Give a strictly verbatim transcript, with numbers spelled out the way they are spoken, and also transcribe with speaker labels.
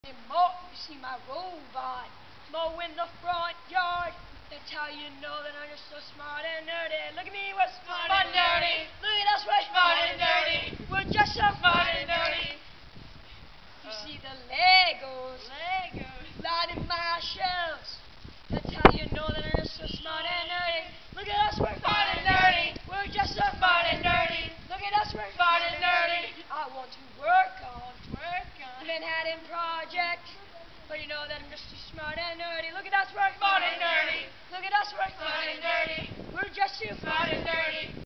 Speaker 1: Anymore. You see my robot mowing the front yard. That's how you know that I'm just so smart and nerdy. Look at me, we're smart, smart and nerdy. nerdy. Look at us, we're smart and nerdy. We're just so smart and nerdy. You uh, see the Legos, Legos lining my shelves. That's how you know that I'm just so smart and nerdy. Look at us, we're smart and nerdy. We're just so smart and nerdy. Look at us, we're smart and nerdy. I want to work on, work on Manhattan Project. But you know that I'm just too smart and nerdy. Look at us, we're smart and nerdy. Look at us, we're smart and nerdy. We're just too smart and nerdy.